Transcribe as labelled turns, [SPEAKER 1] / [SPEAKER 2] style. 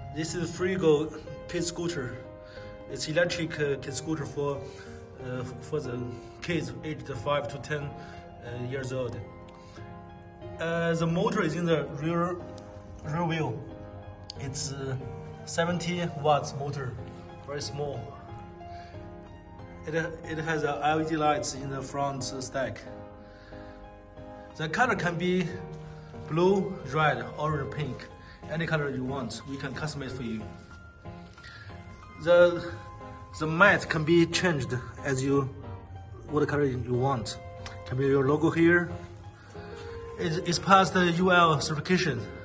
[SPEAKER 1] This is Freego kid scooter. It's electric kid scooter for the kids aged 5 to 10 years old. The motor is in the rear wheel. It's 70 watts motor, very small. It has LED lights in the front stack. The color can be blue, red, orange, pink, any color you want. We can customize for you. The mat can be changed as what color you want. Can be your logo here. It's passed the UL certification.